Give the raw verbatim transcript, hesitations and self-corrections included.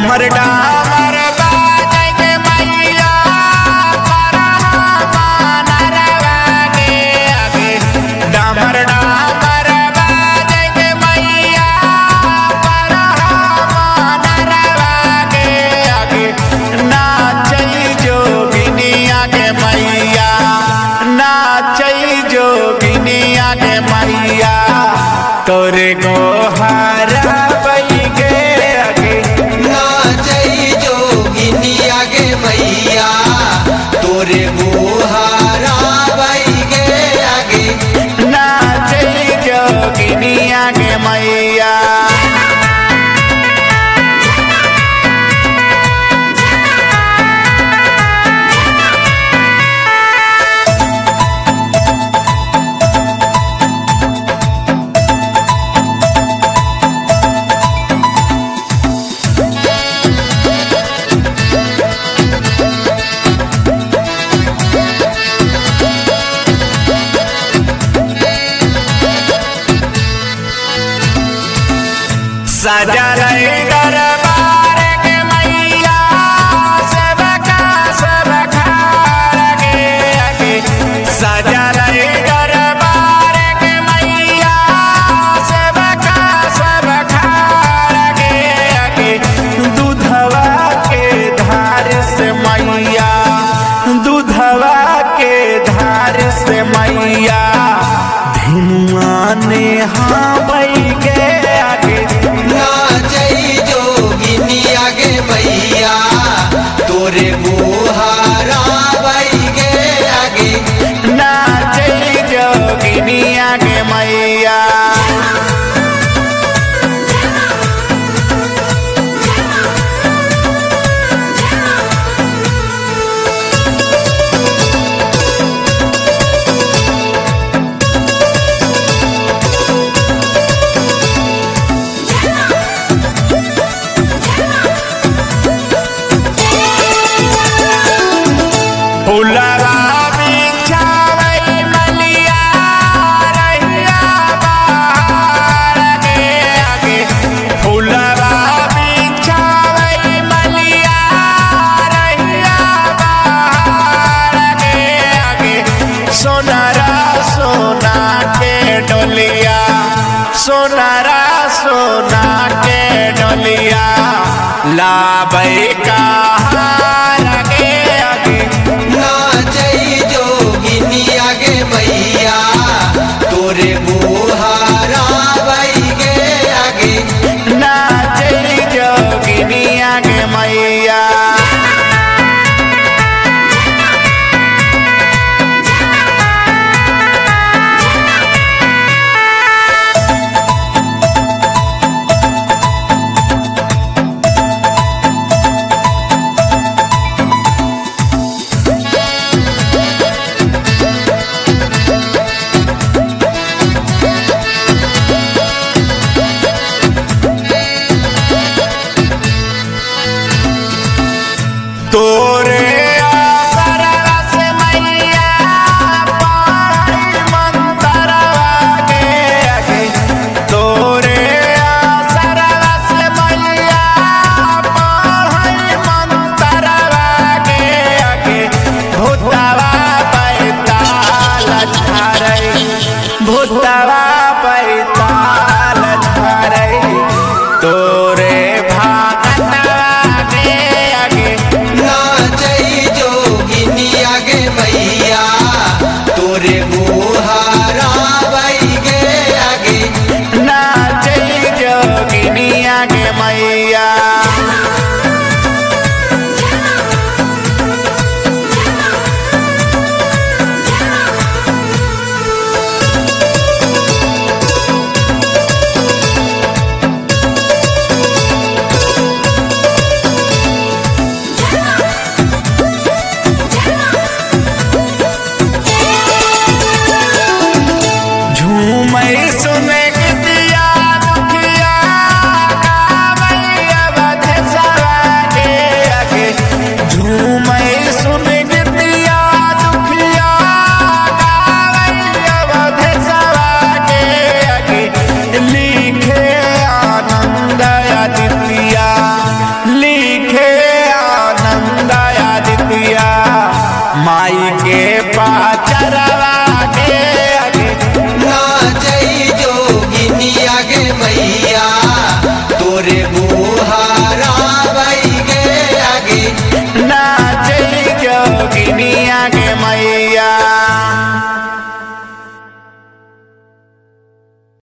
डामर डामर बाजे मैया नरवागे आगे डामर डामर बाजे मैया नरवागे आगे नाचई जोगिनिया के मैया नाचई जोगिनिया के मैया तोरे गोहारा बैगे आगे नाचई जोगिनिया के मैया तोरे गोहारा बैगे आगे नाचई जोगिनिया के मैया सजा रहे दरबार के मैया सबका सबका आगे आगे सजा रहे दरबार के मैया सबका सबका आगे आगे दूधवा के धार से मैया दूधवा के धार से मैया धनुआ ने हाँ बैगे आगे नाचई जोगिनिया के मैया तोरे गोहारा बैगे आगे नाचई जोगिनिया के मैया फुलवा बिछावई मलिया रहिया बहार आगे आगे फुलवा बिछावई मलिया रहिया बहार आगे आगे सोनारा सोना के डोलिया सोनारा सोना के डोलिया लाबई का हार आगे आगे नाचई जोगिनिया के मैया तोरे गोहारा बैगे आगे नाचई जोगिनिया के मैया तोरे